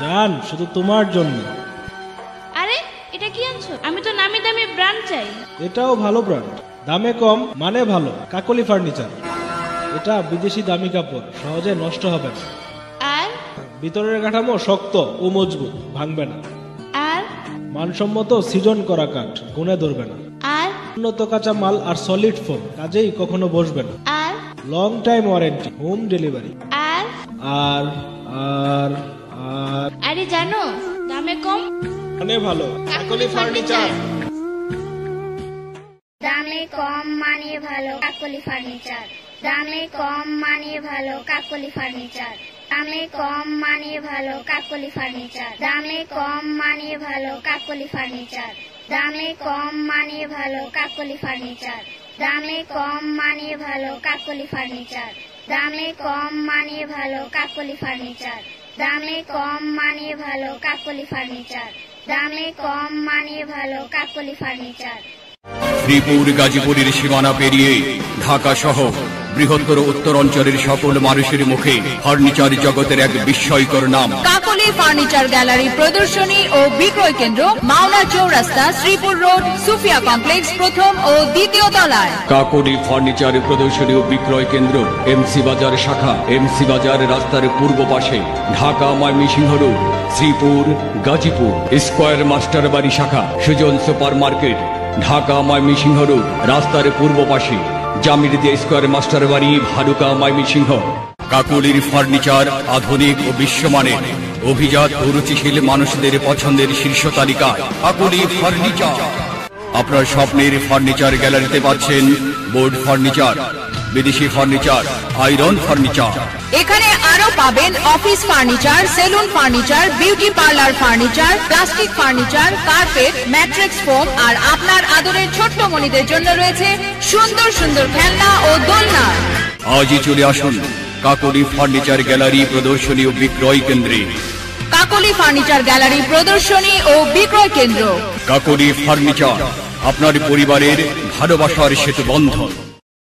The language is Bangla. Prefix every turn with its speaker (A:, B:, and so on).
A: জান, শুধু তোমার জন্য।
B: আরে এটা কি আনছো? আমি তো নামি দামি ব্র্যান্ড চাই।
A: এটাও ভালো ব্র্যান্ড, দামে কম মানে ভালো। কাকলি ফার্নিচার। এটা বিদেশি দামি কাপড়, সহজে নষ্ট হবে না।
B: আর
A: ভিতরের কাঠামো শক্ত ও মজবুত, ভাঙবে না।
B: আর
A: মানসম্মত সিজন করা কাঠ, গুণে ধরবে না।
B: আর
A: উন্নত কাঁচা মাল আর সলিড ফোম, কাজেই কখনো বসবে না।
B: আর
A: long time warranty, home delivery.
B: আর
A: আর আর আর
B: আরে জানো, দামে কম
A: মানে ভালো। কাকলি ফার্নিচার।
C: দামে কম মানে ভালো কাকলি ফার্নিচার। দামে কম মানে ভালো কাকলি ফার্নিচার। দামে কম মানে ভালো কাকলি ফার্নিচার। দামে কম মানে ভালো কাকলি ফার্নিচার। দামে কম মানে ভালো কাকলি ফার্নিচার। দামে কম মানে ভালো কাকলি ফার্নিচার। দামে কম মানে ভালো কাকলি ফার্নিচার। দামে কম মানে ভালো কাকলি ফার্নিচার। দামে কম মানে ভালো কাকলি ফার্নিচার।
D: শ্রীপুর গাজীপুরের সীমানা পেরিয়ে ঢাকা সহ বৃহত্তর উত্তরাঞ্চলের সকল মানুষের মুখে ফার্নিচার জগতের এক বিস্ময়কর নাম
E: কাকলি ফার্নিচার গ্যালারি প্রদর্শনী ও বিক্রয় কেন্দ্র, মাওনা চৌরাস্তা, শ্রীপুর রোড, সুফিয়া কমপ্লেক্স, প্রথম ও দ্বিতীয় তলায়।
D: কাকলি ফার্নিচার প্রদর্শনী ও বিক্রয় কেন্দ্র, এমসি বাজার শাখা, এমসি বাজার রাস্তার পূর্ব পাশে, Dhaka Mymensingh road, Sreepur Gazipur. Square Masterbari শাখা, Sujon super market, Dhaka Mymensingh road, রাস্তার পূর্ব পাশে, জামির দিয়ে স্কয়ার মাস্টার বাড়ি, ভালুকা ময়মনসিংহ। কাকলির ফার্নিচার আধুনিক ও বিশ্বমানের, অভিজাত ও রুচিশীল মানুষদের পছন্দের শীর্ষ তালিকায় কাকলি ফার্নিচার। আপনার স্বপ্নের ফার্নিচার গ্যালারিতে পাচ্ছেন বোর্ড ফার্নিচার, বিদেশি ফার্নিচার, আয়রন ফার্নিচার।
E: এখানে আরো পাবেন office furniture, saloon furniture, beauty parlour furniture, plastic furniture, carpet, mattress foam, আর আপনার আদরের ছোট্ট মনিদের জন্য রয়েছে সুন্দর সুন্দর খেলনা ও দোলনা।
D: আজই চলে আসুন কাকলি ফার্নিচার গ্যালারি প্রদর্শনী ও বিক্রয় কেন্দ্রে।
E: কাকলি ফার্নিচার গ্যালারি প্রদর্শনী ও বিক্রয় কেন্দ্র।
D: কাকলি ফার্নিচার, আপনার পরিবারের ভালোবাসার সেতু বন্ধন।